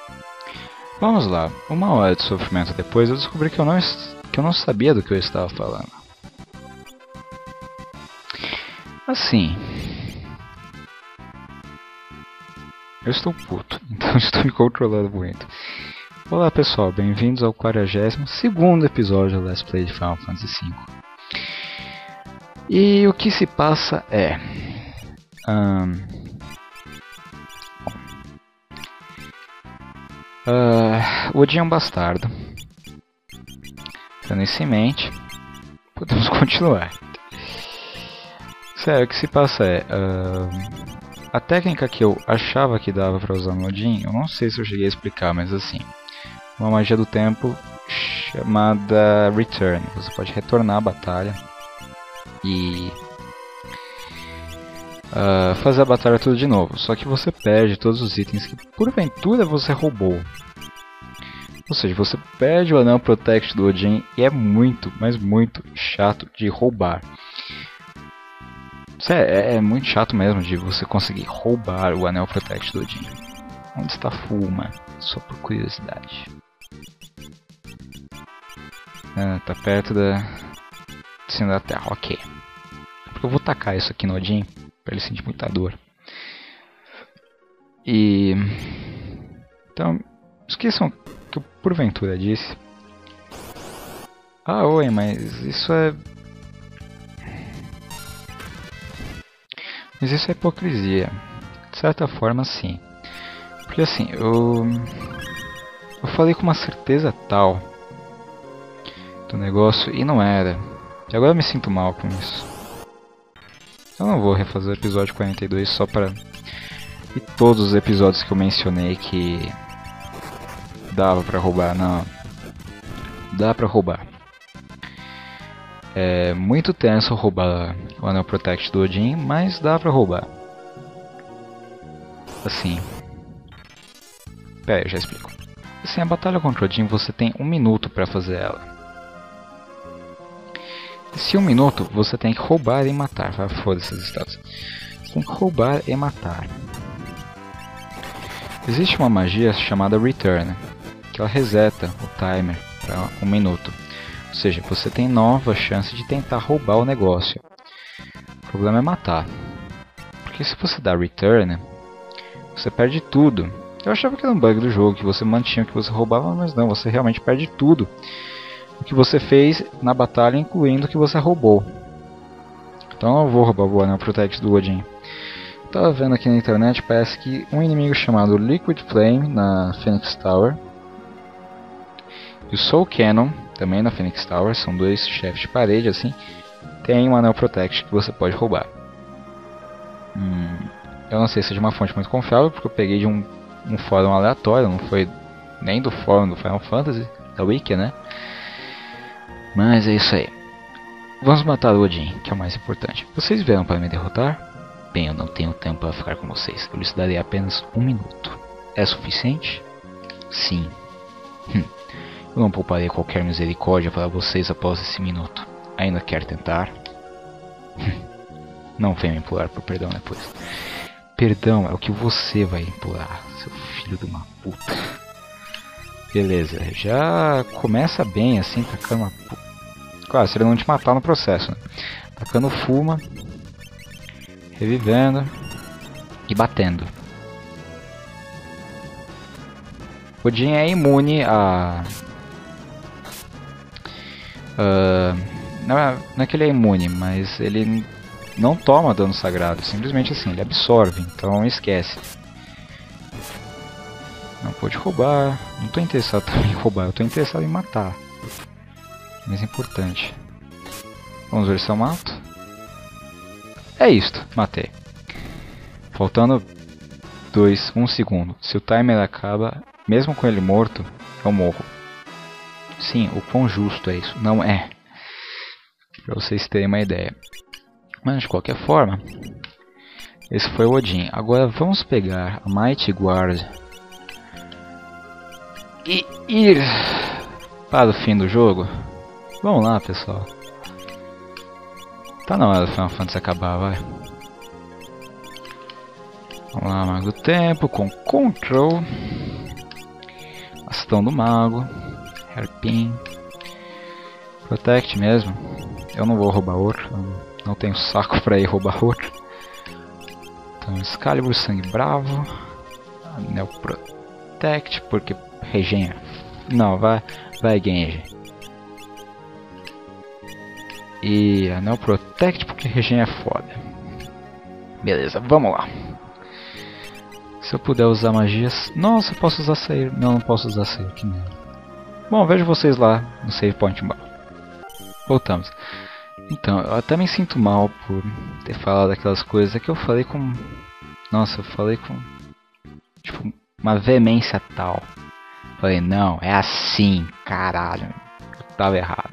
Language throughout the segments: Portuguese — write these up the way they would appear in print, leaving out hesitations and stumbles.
Vamos lá, uma hora de sofrimento depois eu descobri que eu não sabia do que eu estava falando. Assim, eu estou puto, então estou me controlando muito. Olá pessoal, bem-vindos ao 42º episódio do Let's Play de Final Fantasy V. E o que se passa é... o Odin é um bastardo. Tendo isso em mente, podemos continuar. Sério, o que se passa é... a técnica que eu achava que dava pra usar no Odin, eu não sei se eu cheguei a explicar, mas assim... uma magia do tempo chamada Return. Você pode retornar à batalha e fazer a batalha tudo de novo. Só que você perde todos os itens que porventura você roubou. Ou seja, você perde o Anel Protect do Odin e é muito, mas muito chato de roubar. É muito chato mesmo de você conseguir roubar o Anel Protect do Odin. Onde está Fulma? Só por curiosidade. Tá perto da cima da terra, ok. Porque eu vou tacar isso aqui no Odin pra ele sentir muita dor. E... então, esqueçam que eu porventura disse. Ah, oi, mas isso é... mas isso é hipocrisia. De certa forma, sim. Porque assim, eu falei com uma certeza tal do negócio e não era. E agora eu me sinto mal com isso. Eu não vou refazer o episódio 42 só para... e todos os episódios que eu mencionei que dava pra roubar, não. Dá pra roubar. É muito tenso roubar o Anel Protect do Odin, mas dá pra roubar. Assim... pera, eu já explico. Assim, a batalha contra o Odin você tem 1 minuto pra fazer ela. Se 1 minuto, você tem que roubar e matar. Foda-se esses status. Você tem que roubar e matar. Existe uma magia chamada Return, que ela reseta o timer para 1 minuto. Ou seja, você tem nova chance de tentar roubar o negócio. O problema é matar. Porque se você dá Return, você perde tudo. Eu achava que era um bug do jogo, que você mantinha o que você roubava, mas não, você realmente perde tudo. O que você fez na batalha, incluindo o que você roubou. Então eu não vou roubar o Anel Protect do Odin. Tava vendo aqui na internet, parece que um inimigo chamado Liquid Flame na Phoenix Tower e o Soul Cannon, também na Phoenix Tower, são 2 chefes de parede assim, tem um Anel Protect que você pode roubar. Eu não sei se é de uma fonte muito confiável, porque eu peguei de um fórum aleatório, não foi nem do fórum do Final Fantasy, da Wiki, né? Mas é isso aí. Vamos matar o Odin, que é o mais importante. Vocês vieram para me derrotar? Bem, eu não tenho tempo para ficar com vocês. Eu lhes darei apenas 1 minuto. É suficiente? Sim. Eu não pouparei qualquer misericórdia para vocês após esse minuto. Ainda quer tentar? Não venha me implorar por perdão depois. Perdão é o que você vai implorar, seu filho de uma puta. Beleza, já começa bem assim, tacando uma... claro, se ele não te matar no processo, né? Tacando Fulma, revivendo e batendo. Odin é imune a... não é que ele é imune, mas ele não toma dano sagrado, simplesmente assim, ele absorve, então esquece. Não pode roubar, não estou interessado também em roubar, eu estou interessado em matar. Mais importante. Vamos ver se eu mato. É isto, matei. Faltando 1 segundo. Se o timer acaba, mesmo com ele morto, eu morro. Sim, o quão justo é isso? Não é. Pra vocês terem uma ideia. Mas de qualquer forma, esse foi o Odin. Agora vamos pegar a Mighty Guard e ir para o fim do jogo. Vamos lá, pessoal. Tá na hora do Final Fantasy acabar, vai. Vamos lá, Mago do Tempo, com Control. Bastão do mago. Hairpin. Protect mesmo. Eu não vou roubar outro. Eu não tenho saco pra ir roubar outro. Então Excalibur, Sangue Bravo. Anel Protect, porque Regen. Não, vai Genji. E Anel Protect, porque Regen é foda. Beleza, vamos lá. Se eu puder usar magias... Nossa, eu posso usar sair. Não posso usar sair, que merda. Bom, vejo vocês lá no save point bar. Voltamos. Então, eu até me sinto mal por ter falado aquelas coisas. É que eu falei com... Nossa, eu falei com... Tipo, uma veemência tal. Falei, não, é assim, caralho. Eu tava errado.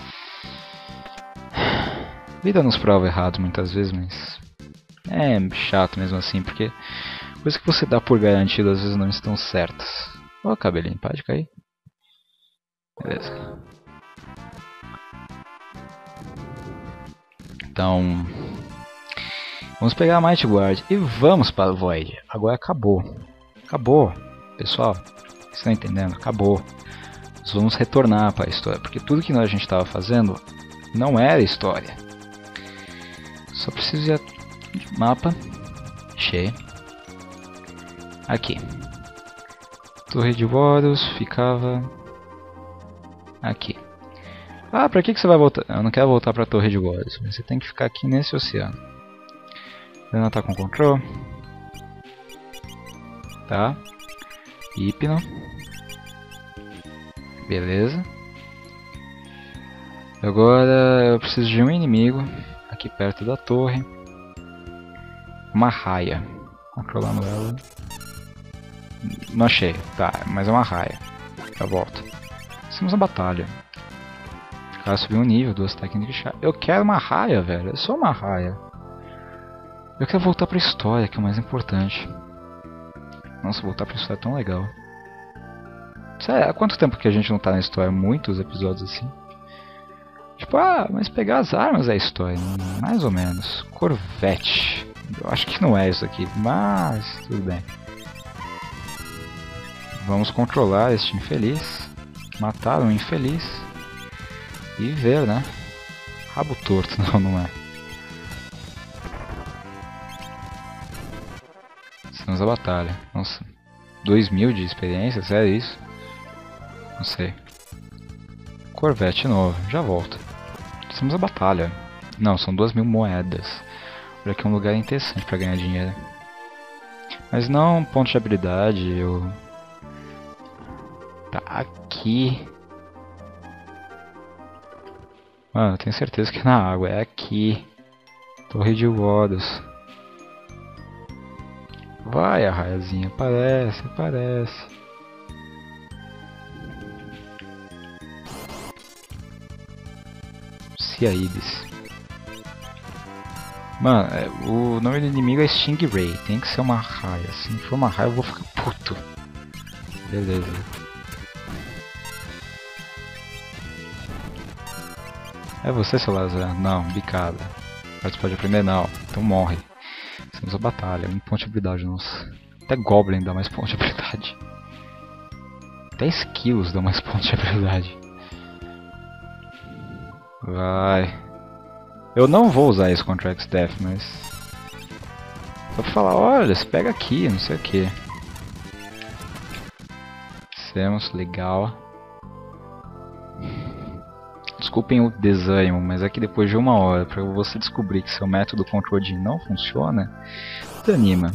A vida nos prova errado muitas vezes, mas... É chato mesmo assim, porque... Coisas que você dá por garantido às vezes não estão certas. Ó, cabelinho, pode cair. Beleza. Então... Vamos pegar a Might Guard e vamos para o Void. Agora acabou. Acabou. Pessoal, vocês estão entendendo? Acabou. Nós vamos retornar para a história. Porque tudo que a gente estava fazendo não era história. Só preciso ir a... Mapa. Cheio. Aqui. Torre de Boros ficava... Aqui. Ah, pra que você vai voltar? Eu não quero voltar pra Torre de Boros. Você tem que ficar aqui nesse oceano. Ela tá com control. Tá. Hipno. Beleza. Agora eu preciso de um inimigo aqui perto da torre. Uma raia. Controlando ela. Não achei. Tá, mas é uma raia. Já volto. Estamos na batalha. O cara subiu um nível, 2 técnicas de chá. Eu quero uma raia, velho. É só uma raia. Eu quero voltar pra história, que é o mais importante. Nossa, voltar pra história é tão legal. Sério, há quanto tempo que a gente não tá na história? Muitos episódios assim. Tipo, ah, mas pegar as armas é a história. Mais ou menos. Corvette. Eu acho que não é isso aqui, mas tudo bem. Vamos controlar este infeliz. Matar um infeliz. E ver, né? Rabo torto, não é. Estamos a batalha. Nossa. 2000 de experiência? Sério isso? Não sei. Corvette novo. Já volto. Estamos a batalha. Não, são 2000 moedas. Olha aqui, é um lugar interessante para ganhar dinheiro. Mas não ponto de habilidade. Eu... Tá aqui. Mano, eu tenho certeza que é na água. É aqui. Torre de Boros. Vai, a raiazinha. Aparece, aparece. Ciaídes. Mano, o nome do inimigo é Stingray. Tem que ser uma raia. Se não for uma raia eu vou ficar puto. Beleza. É você, seu Lazar? Não, bicada. Participar de aprender? Não. Então morre. Estamos a batalha. 1 ponto de habilidade, nossa. Até Goblin dá mais ponto de habilidade. Até Skills dá mais ponto de habilidade. Vai. Eu não vou usar isso contra X-Death, mas... Só pra falar, olha, você pega aqui, não sei o que. Temos, legal. Desculpem o desânimo, mas é que depois de 1 hora, pra você descobrir que seu método Ctrl D não funciona, desanima.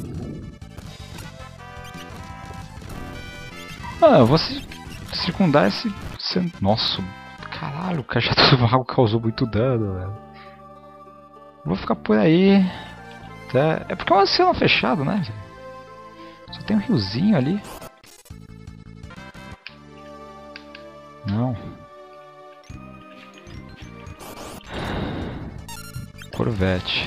Ah, eu vou circundar esse... Nossa, caralho, o cajado do mago causou muito dano, velho. Vou ficar por aí. É porque é um oceano fechado, né? Só tem um riozinho ali. Não. Corvette.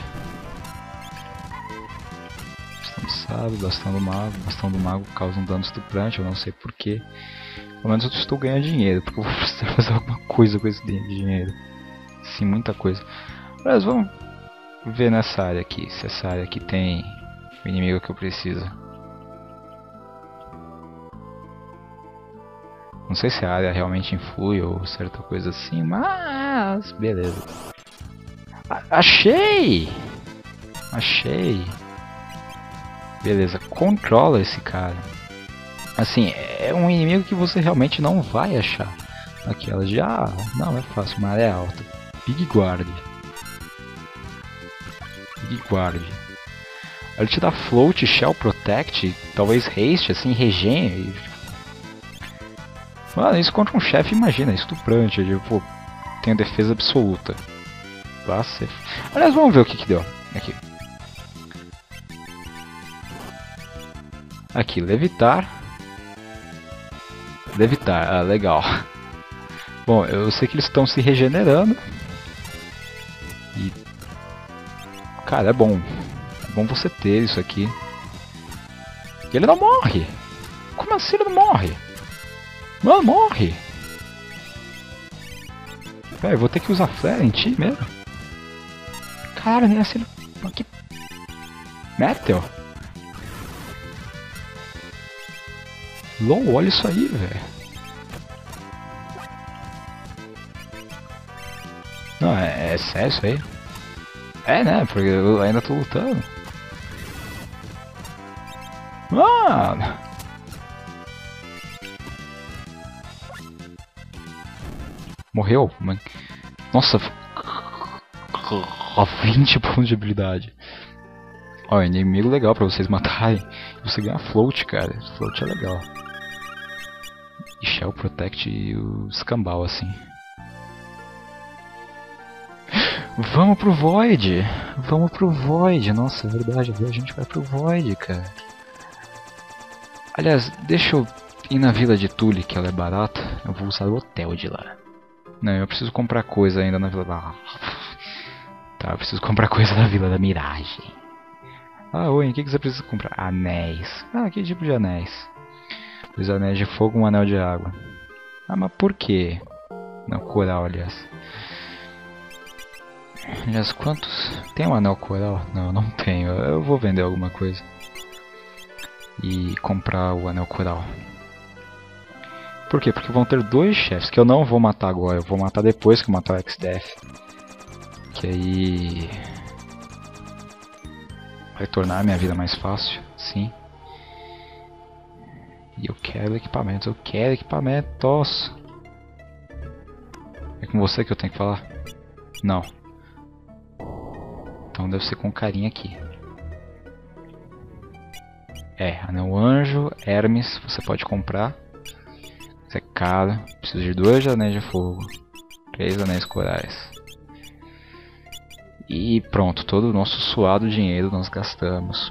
Bastão do mago causa um dano estuprante, eu não sei porquê. Pelo menos eu estou ganhando dinheiro, porque eu vou precisar fazer alguma coisa com esse dinheiro. Sim, muita coisa. Mas vamos ver nessa área aqui, se essa área aqui tem o inimigo que eu preciso. Não sei se a área realmente influi ou certa coisa assim, mas beleza. Achei! Achei! Beleza, controla esse cara. Assim, é um inimigo que você realmente não vai achar. Aquela de, não é fácil, uma área alta. Big Guard. Big Guard. Ele te dá Float, Shell Protect, talvez Haste, assim, Regen. Mano, isso contra um chefe, imagina, estuprante. Tipo, tem defesa absoluta. Ser... Aliás, vamos ver o que deu. Aqui. Aqui, levitar. Levitar, legal. Bom, eu sei que eles estão se regenerando. E... cara, é bom. É bom você ter isso aqui. E ele não morre! Como assim ele não morre? Mano, morre! Pera, eu vou ter que usar flare em ti mesmo? Cara, nem assim... que... Metal? LOL, olha isso aí, velho. Não, é sério isso aí? É, né? Porque eu ainda tô lutando. Mano! Morreu? Nossa! 20 pontos de habilidade. Ó, inimigo legal pra vocês matarem. Você ganha float, cara. Float é legal. E Shell Protect e o escambau, assim. Vamos pro Void! Vamos pro Void! Nossa, é verdade, a gente vai pro Void, cara. Aliás, deixa eu ir na vila de Tule, que ela é barata. Eu vou usar o hotel de lá. Não, eu preciso comprar coisa ainda na vila da... tá, eu preciso comprar coisa na vila da Miragem. Oi, o que você precisa comprar? Anéis. Que tipo de anéis? 2 anéis de fogo, 1 anel de água. Mas por quê? Não, coral, aliás. Aliás, quantos... tem um anel coral? Não, não tenho. Eu vou vender alguma coisa. E comprar o anel coral. Por quê? Porque vão ter 2 chefes que eu não vou matar agora. Eu vou matar depois que eu matar o X-Death. Que aí... vai tornar a minha vida mais fácil, sim. E eu quero equipamentos, É com você que eu tenho que falar? Não. Então deve ser com carinha aqui. Anel Anjo, Hermes, você pode comprar. Isso é caro. Preciso de 2 anéis de fogo. 3 anéis corais. E pronto, todo o nosso suado dinheiro nós gastamos.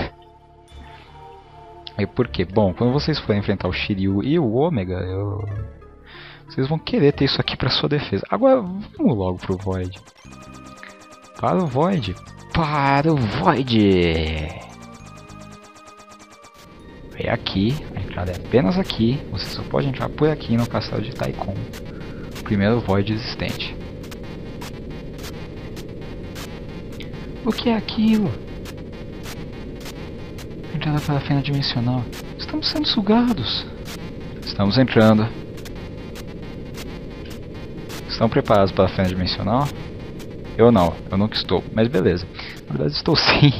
E por quê? Bom, quando vocês forem enfrentar o Shiryu e o Ômega, vocês vão querer ter isso aqui pra sua defesa. Agora, vamos logo pro Void. Para o Void. Para o Void! É aqui, a entrada é apenas aqui. Você só pode entrar por aqui no castelo de Taikon. O primeiro Void existente. O que é aquilo? Entrada para a fenda dimensional. Estamos sendo sugados. Estamos entrando. Estão preparados para a fenda dimensional? Eu nunca estou, mas beleza. Na verdade estou sim.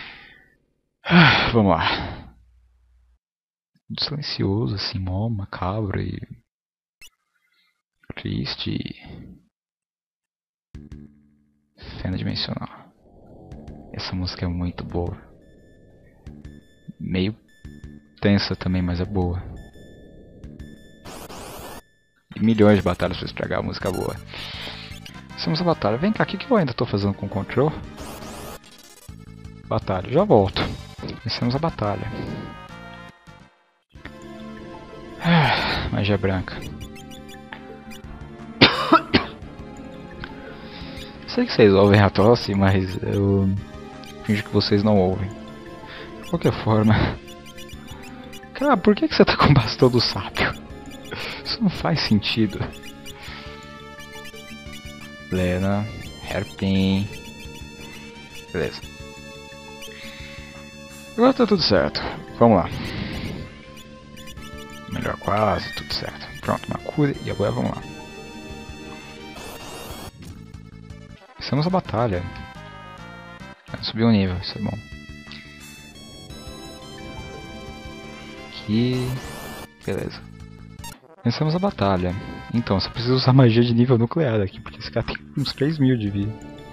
Vamos lá. Muito silencioso, assim, mó macabro e... triste. Fenda dimensional. Essa música é muito boa. Meio tensa também, mas é boa. E milhões de batalhas pra estragar a música boa. Temos a batalha. Vem cá, o que eu ainda estou fazendo com o control? Batalha, já volto. Vencemos a batalha. Magia branca. Sei que vocês ouvem a tosse, mas eu finjo que vocês não ouvem. De qualquer forma... Cara, por que você tá com o bastão do sábio? Isso não faz sentido. Lena, Hairpin. Beleza. Agora tá tudo certo. Vamos lá. Melhor quase, tudo certo. Pronto, uma cura e agora vamos lá. Vencemos a batalha. Subiu o nível, isso é bom. Aqui... beleza. Vencemos a batalha. Então, só preciso usar magia de nível nuclear aqui, porque esse cara tem uns 3.000 de vida.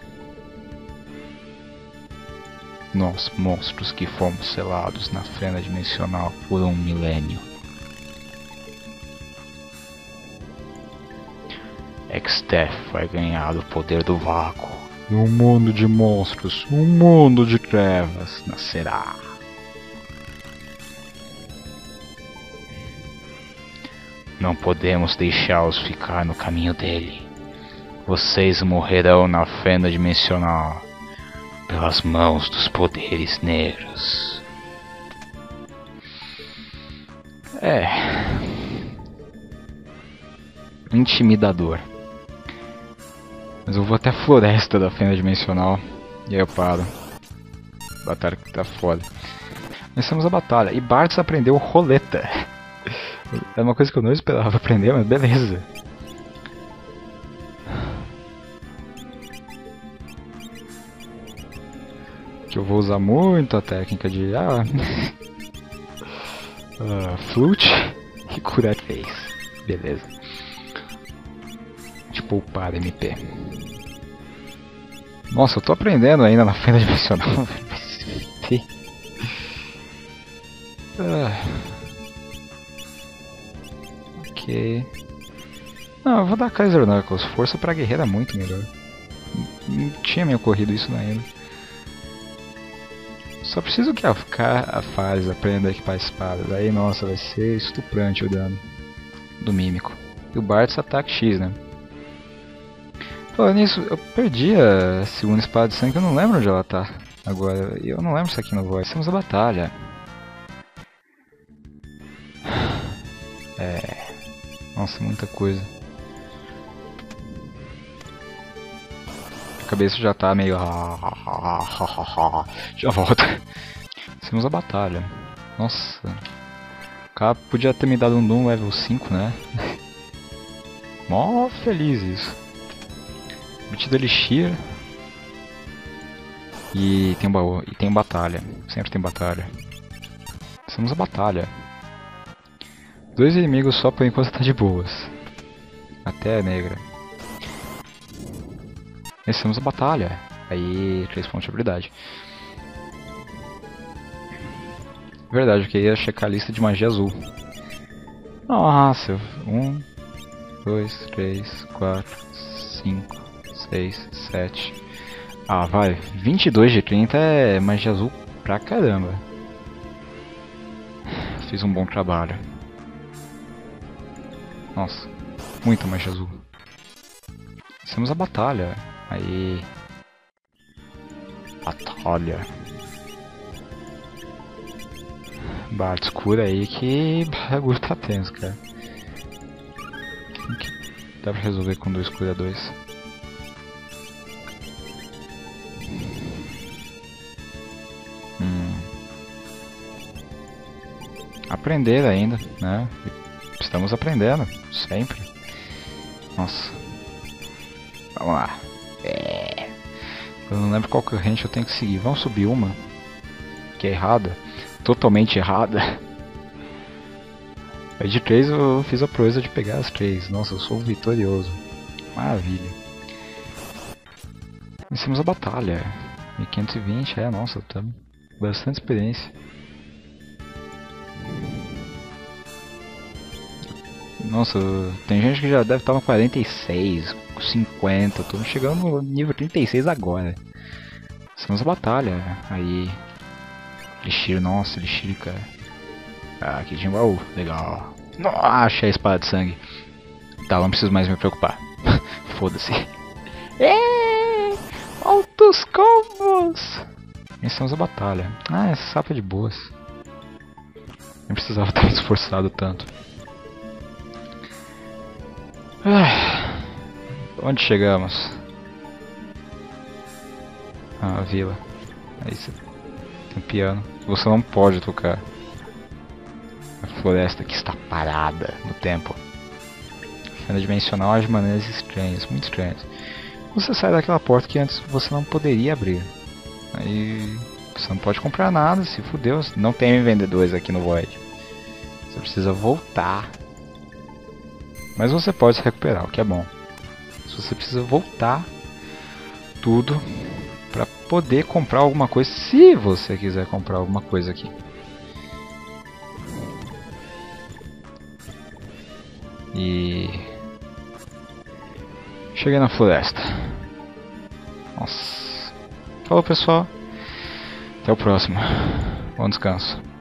Nós, monstros que fomos selados na fenda dimensional por um milênio. Extef vai ganhar o poder do vácuo. E um mundo de monstros, um mundo de trevas nascerá. Não podemos deixá-los ficar no caminho dele. Vocês morrerão na fenda dimensional pelas mãos dos poderes negros. Intimidador. Mas eu vou até a floresta da fenda dimensional e aí eu paro. Batalha que tá foda. Vencemos a batalha e Bartz aprendeu roleta. É uma coisa que eu não esperava aprender, mas beleza. Que eu vou usar muito a técnica de flute e curar 3. Beleza. De poupar MP. Nossa, eu tô aprendendo ainda na fenda dimensional. Ok. Não, eu vou dar Kaiser Knuckles. Força pra guerreira é muito melhor. Não tinha me ocorrido isso ainda. Só preciso que a fase aprenda a equipar espadas. Aí, nossa, vai ser estuprante o dano do mímico. E o Bartz ataque X, né? Falando nisso, eu perdi a segunda espada de sangue, eu não lembro onde ela tá agora. E eu não lembro se aqui no voz. Temos a batalha. Nossa, muita coisa. A cabeça já tá meio... Já volta. Temos a batalha. Nossa. O cara podia ter me dado um Doom level 5, né? Mó feliz isso. Obtido Elixir. E tem um baú. E tem batalha. Sempre tem batalha. Temos a batalha. 2 inimigos só por enquanto tá de boas. Até a negra. Vencemos a batalha. Aí, 3 pontos de habilidade. Verdade, eu queria checar a lista de magia azul. Nossa, 1, 2, 3, 4, 5, 6, 7. Ah, vai. 22 de 30 é magia azul pra caramba. Fiz um bom trabalho. Nossa, muita magia azul. Vencemos a batalha. Aí. Batalha. Bartz, cura aí que o bagulho tá tenso, cara. Dá pra resolver com 2 cura 2. Aprender ainda, né? Estamos aprendendo, sempre. Nossa. Vamos lá. Eu não lembro qual corrente eu tenho que seguir. Vamos subir uma. Que é errada. Totalmente errada. Aí de 3 eu fiz a proeza de pegar as 3. Nossa, eu sou vitorioso. Maravilha. Vencemos a batalha. 1520, nossa, tá bastante experiência. Nossa, tem gente que já deve estar no 46, 50, tô chegando no nível 36 agora. Vencemos a batalha. Aí... Elixir, nossa, Elixir, cara. Ah, aqui tinha um baú, legal. Nossa, achei a espada de sangue. Tá, não preciso mais me preocupar. Foda-se. Altos combos! Vencemos a batalha. Ah, essa sapa é de boas. Nem precisava ter me esforçado tanto. Onde chegamos? Ah, a vila. Aí você tem um piano. Você não pode tocar. floresta que está parada no tempo. A fenda dimensional age de maneiras estranhas, muito estranhas. Você sai daquela porta que antes você não poderia abrir. Aí você não pode comprar nada, se fudeu. Não tem vendedores aqui no Void. Você precisa voltar. Mas você pode se recuperar, o que é bom. Se você precisa voltar tudo para poder comprar alguma coisa, se você quiser comprar alguma coisa aqui. E cheguei na floresta. Nossa. Falou, pessoal. Até o próximo. Bom descanso.